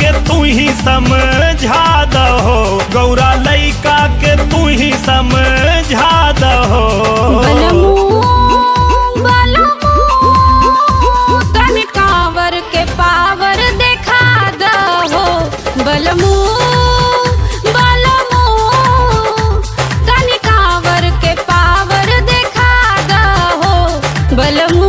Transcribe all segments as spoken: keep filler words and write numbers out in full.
के तू ही समझा दहो, गौरा लइका के तू ही समझा दहो। बलमू बलमू तन कांवर के पावर देखा दहो, बलमू बलमू तन कांवर के पावर देखा दहो, बलमू।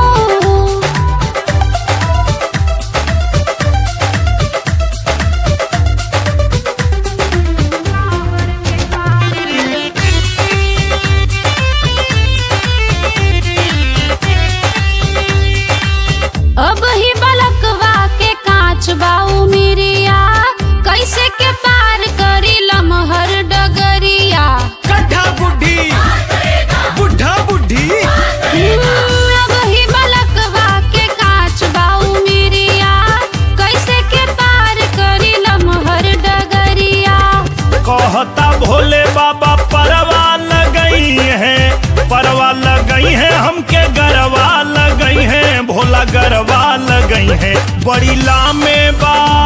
अब ही बलकवा के कांच बाऊ मिरिया, कैसे के पार करी लमहर डगरिया। गड्ढा बुढ़ी बुढ़ा बुढ़ी अब ही बलकवा के कांच बाऊ मिरिया, कैसे के पार करी लमहर डगरिया। कहता भोले बाबा परवा लगई है, परवा लगई है हमके गरवा लगई है, भोला गरवा लगई है। बड़ी लामे बा